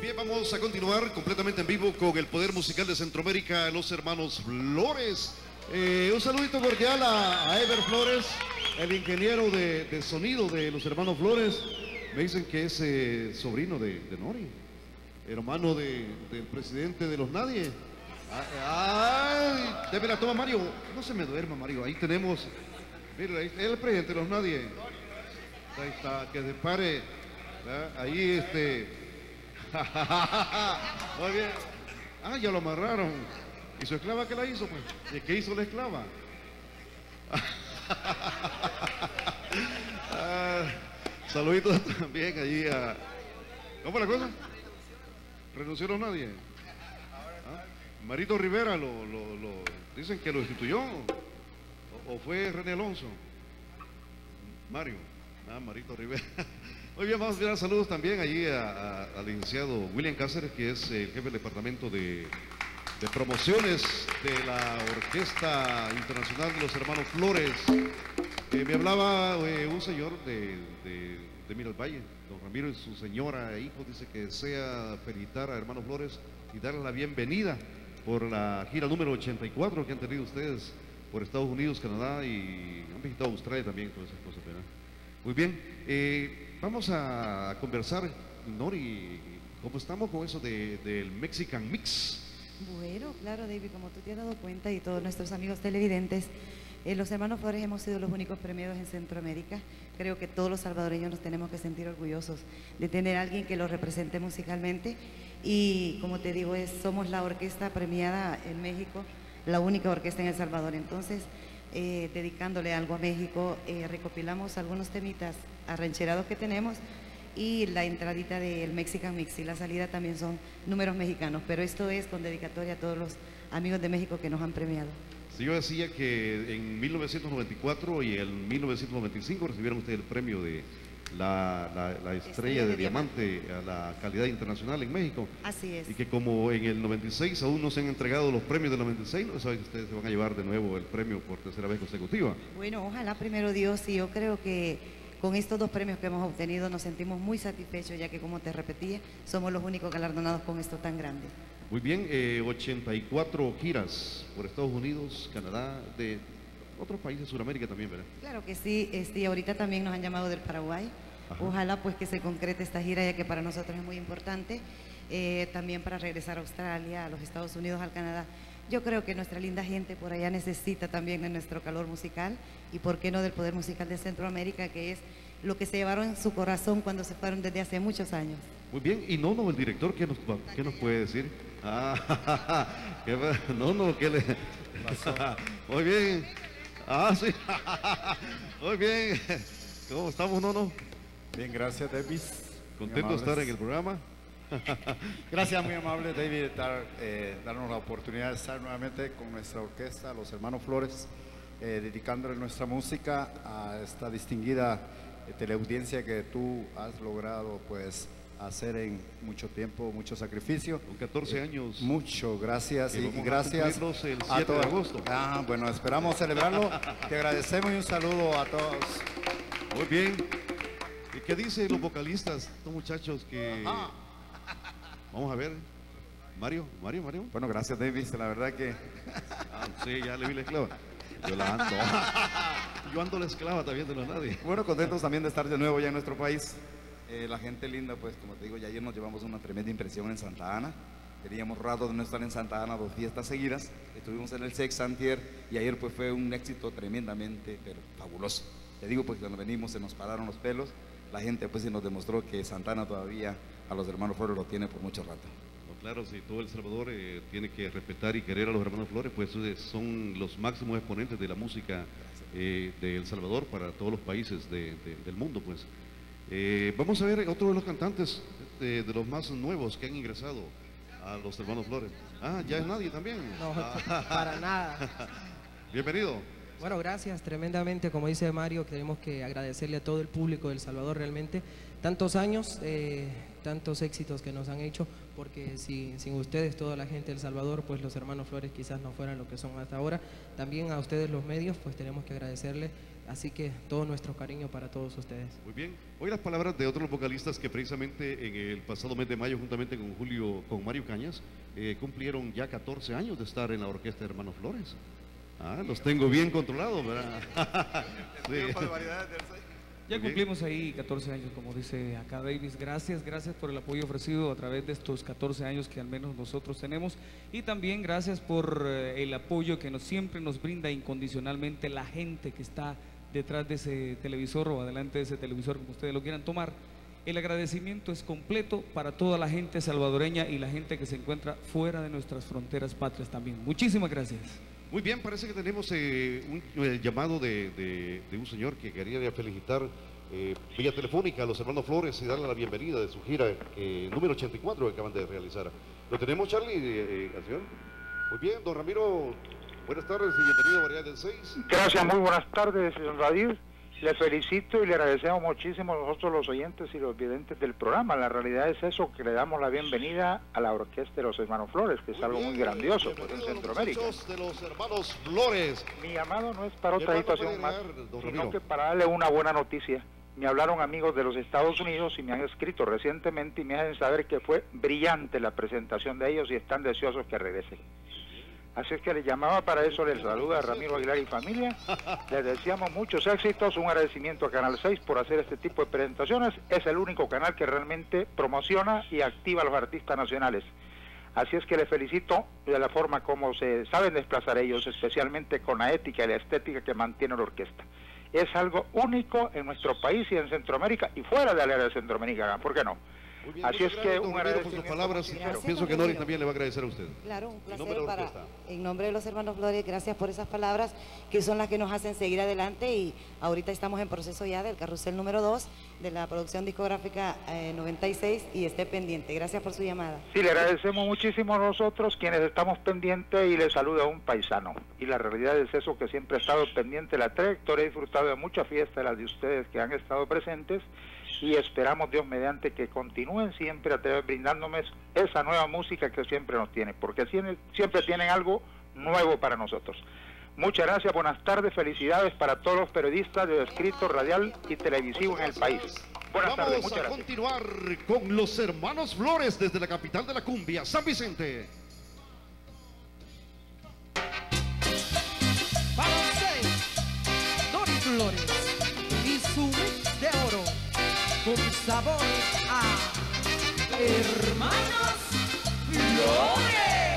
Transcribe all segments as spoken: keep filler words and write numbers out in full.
Bien, vamos a continuar completamente en vivo con el Poder Musical de Centroamérica, los hermanos Flores. Eh, un saludito cordial a, a Ever Flores, el ingeniero de, de sonido de los hermanos Flores. Me dicen que es eh, sobrino de, de Nori, hermano de, del presidente de los Nadie. Ay, deme la toma, Mario. No se me duerma, Mario. Ahí tenemos, mire, ahí está el presidente de los Nadie. Ahí está, que se pare. ¿Verdad? Ahí este... Muy bien. Ah, ya lo amarraron. ¿Y su esclava qué la hizo, pues? ¿Y qué hizo la esclava? ah, saluditos también allí a... ¿Cómo la cosa? ¿Renunció a nadie? ¿Ah? Marito Rivera lo, lo, lo... dicen que lo destituyó. ¿O, o fue René Alonso? Mario. Ah, Marito Rivera. Muy bien, vamos a dar saludos también allí a, a, al licenciado William Cáceres, que es el jefe del departamento de, de promociones de la Orquesta Internacional de los Hermanos Flores. Eh, me hablaba eh, un señor de, de, de Miralvalle, don Ramiro, y su señora e hijo, dice que desea felicitar a Hermanos Flores y darle la bienvenida por la gira número ochenta y cuatro que han tenido ustedes por Estados Unidos, Canadá y han visitado Australia también, todas esas cosas, ¿verdad? Muy bien, eh, vamos a conversar, Nori, ¿cómo estamos con eso de, del Mexican Mix? Bueno, claro, David, como tú te has dado cuenta y todos nuestros amigos televidentes, eh, los hermanos Flores hemos sido los únicos premiados en Centroamérica. Creo que todos los salvadoreños nos tenemos que sentir orgullosos de tener a alguien que los represente musicalmente y, como te digo, es, somos la orquesta premiada en México, la única orquesta en El Salvador. Entonces, Eh, dedicándole algo a México, eh, recopilamos algunos temitas arrancherados que tenemos y la entradita del Mexican Mix y la salida también son números mexicanos, pero esto es con dedicatoria a todos los amigos de México que nos han premiado. Sí, yo decía que en mil novecientos noventa y cuatro y en mil novecientos noventa y cinco recibieron ustedes el premio de la, la, la estrella, estrella de, de diamante, diamante a la calidad internacional en México. Así es. Y que como en el noventa y seis aún no se han entregado los premios del noventa y seis, no saben que ustedes se van a llevar de nuevo el premio por tercera vez consecutiva. Bueno, ojalá primero Dios, y yo creo que con estos dos premios que hemos obtenido nos sentimos muy satisfechos, ya que, como te repetía, somos los únicos galardonados con esto tan grande. Muy bien, eh, ochenta y cuatro giras por Estados Unidos, Canadá, de otros países de Sudamérica también, ¿verdad? Claro que sí, este, ahorita también nos han llamado del Paraguay. Ajá. Ojalá pues que se concrete esta gira, ya que para nosotros es muy importante, eh, también para regresar a Australia, a los Estados Unidos, al Canadá. Yo creo que nuestra linda gente por allá necesita también de nuestro calor musical y por qué no del Poder Musical de Centroamérica, que es lo que se llevaron en su corazón cuando se fueron desde hace muchos años. Muy bien, y Nono, el director, ¿qué nos, qué nos puede decir? Ah, ¿qué, no, no, ¿qué le pasó? Muy bien. Ah, sí. Muy bien. ¿Cómo estamos, Nono? Bien, gracias, David. Contento de estar en el programa. Gracias, muy amable, David, dar, eh, darnos la oportunidad de estar nuevamente con nuestra orquesta, los hermanos Flores, eh, dedicándole nuestra música a esta distinguida eh, teleaudiencia que tú has logrado, pues, hacer en mucho tiempo, mucho sacrificio. Con catorce eh, años. Mucho, gracias. Y, y gracias el siete a de agosto. Ah, bueno, esperamos celebrarlo. Te agradecemos y un saludo a todos. Muy bien. ¿Y qué dicen los vocalistas, estos muchachos que... Ajá. Vamos a ver. Mario, Mario, Mario. Bueno, gracias, David. La verdad que... Ah, sí, ya le vi la esclava. Yo la ando. Yo ando la esclava también de los Nadie. Bueno, contentos también de estar de nuevo ya en nuestro país. Eh, la gente linda, pues como te digo, ya ayer nos llevamos una tremenda impresión en Santa Ana. Teníamos rato de no estar en Santa Ana dos fiestas seguidas. Estuvimos en el Sex Antier y ayer pues fue un éxito tremendamente, pero fabuloso. Te digo, pues cuando venimos se nos pararon los pelos. La gente pues sí nos demostró que Santa Ana todavía a los hermanos Flores lo tiene por mucho rato. No, claro, si todo El Salvador eh, tiene que respetar y querer a los hermanos Flores, pues eh, son los máximos exponentes de la música eh, de El Salvador para todos los países de, de, del mundo, pues. Eh, vamos a ver otro de los cantantes de, de los más nuevos que han ingresado a los hermanos Flores. Ah, ya es Nadie también. No, ah. para nada. Bienvenido. Bueno, gracias tremendamente. Como dice Mario, queremos que agradecerle a todo el público de El Salvador realmente tantos años, eh, tantos éxitos que nos han hecho, porque si, sin ustedes, toda la gente de El Salvador, pues los hermanos Flores quizás no fueran lo que son hasta ahora. También a ustedes los medios, pues tenemos que agradecerles, así que todo nuestro cariño para todos ustedes. Muy bien. Hoy las palabras de otros vocalistas que precisamente en el pasado mes de mayo, juntamente con Julio, con Mario Cañas, eh, cumplieron ya catorce años de estar en la orquesta de Hermanos Flores. Ah, los tengo bien controlados, ¿verdad? Sí. Ya cumplimos ahí catorce años, como dice acá Davis. Gracias, gracias por el apoyo ofrecido a través de estos catorce años que al menos nosotros tenemos. Y también gracias por eh, el apoyo que nos, siempre nos brinda incondicionalmente la gente que está detrás de ese televisor o adelante de ese televisor, como ustedes lo quieran tomar. El agradecimiento es completo para toda la gente salvadoreña y la gente que se encuentra fuera de nuestras fronteras patrias también. Muchísimas gracias. Muy bien, parece que tenemos eh, un eh, llamado de, de, de un señor que quería felicitar eh, vía telefónica a los hermanos Flores y darle la bienvenida de su gira eh, número ochenta y cuatro que acaban de realizar. ¿Lo tenemos, Charlie, eh, al señor? Muy bien, don Ramiro, buenas tardes y bienvenido a Variedad del seis. Gracias, muy buenas tardes, señor David. Le felicito y le agradecemos muchísimo a nosotros los oyentes y los videntes del programa. La realidad es eso, que le damos la bienvenida a la orquesta de los hermanos Flores, que es Muy algo bien, muy grandioso pues, en bienvenido a los Centroamérica. muchachos de los hermanos Flores. Mi llamado no es para ¿Qué otra más nos situación puede más, agregar, don sino Ramiro? que para darle una buena noticia. Me hablaron amigos de los Estados Unidos y me han escrito recientemente y me hacen saber que fue brillante la presentación de ellos y están deseosos que regresen. Así es que les llamaba para eso, les saluda Ramiro Aguilar y familia, les deseamos muchos éxitos, un agradecimiento a Canal seis por hacer este tipo de presentaciones, es el único canal que realmente promociona y activa a los artistas nacionales. Así es que les felicito de la forma como se saben desplazar ellos, especialmente con la ética y la estética que mantiene la orquesta. Es algo único en nuestro país y en Centroamérica y fuera del área de Centroamérica, ¿por qué no? Muy bien, Así es muchas que gracias, don un Ramiro, por sus agradecimiento palabras. muy sincero. Pienso que Gracias, Nori don también le va a agradecer a usted. Claro, un En placer nombre de la para, orquesta. en nombre de los hermanos Flores, gracias por esas palabras que son las que nos hacen seguir adelante y ahorita estamos en proceso ya del carrusel número dos de la producción discográfica eh, noventa y seis y esté pendiente. Gracias por su llamada. Sí, le agradecemos muchísimo a nosotros quienes estamos pendientes y le saluda un paisano. Y la realidad es eso, que siempre he estado pendiente de la trayectoria, he disfrutado de muchas fiestas, las de ustedes que han estado presentes y esperamos Dios mediante que continúen siempre a través brindándome esa nueva música que siempre nos tiene, porque siempre, siempre tienen algo nuevo para nosotros. Muchas gracias, buenas tardes, felicidades para todos los periodistas de escrito, radial y televisivo en el país. Buenas Vamos tardes, muchas a gracias. continuar con los hermanos Flores desde la capital de la cumbia, San Vicente. Para usted, Dori Flores y su mix de oro, con sabor a Hermanos Flores.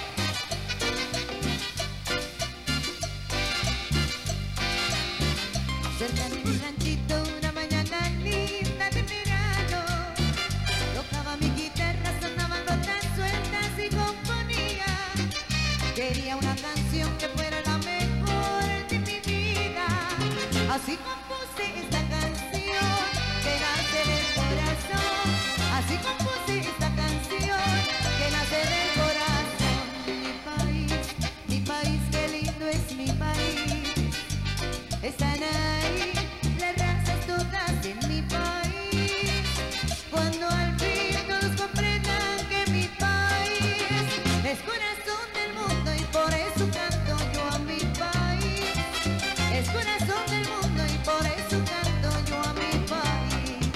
Cerca de mi ranchito una mañana linda de verano, tocaba mi guitarra, sonaban notas sueltas y componía. Quería una canción que fuera la mejor de mi vida, así compuse esta canción que nace del corazón, así compuse esta canción que nace del corazón. Mi país, mi país, qué lindo es mi país. Están ahí las razas todas en mi país. Cuando al fin todos comprendan que mi país es corazón del mundo y por eso canto yo a mi país. Es corazón del mundo y por eso canto yo a mi país.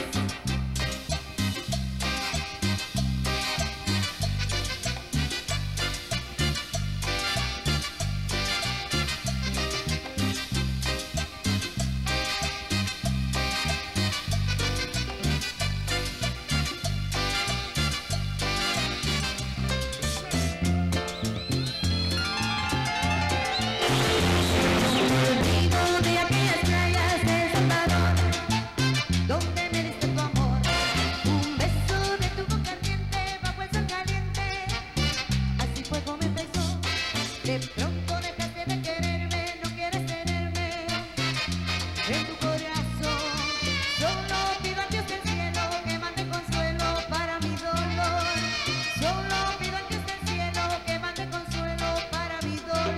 Vivo de aquellas playas de Salvador, donde me diste tu amor, un beso de tu boca ardiente bajo el sol caliente. Así fue como empezó, de pronto dejaste de quererme, no quieres tenerme en tu corazón. Solo pido a Dios del cielo que mande consuelo para mi dolor. Solo pido a Dios del cielo que mande consuelo para mi dolor.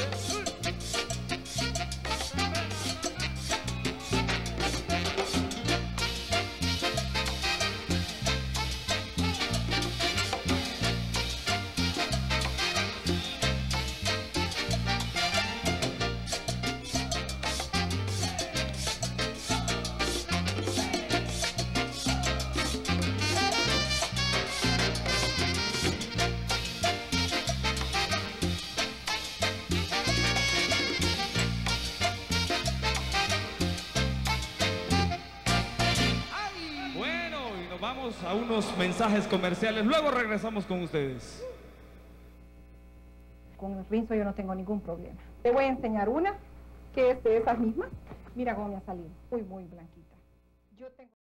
A unos mensajes comerciales, luego regresamos con ustedes. Con el rinzo yo no tengo ningún problema. Te voy a enseñar una que es de esas mismas. Mira cómo me ha salido, muy muy blanquita. Yo tengo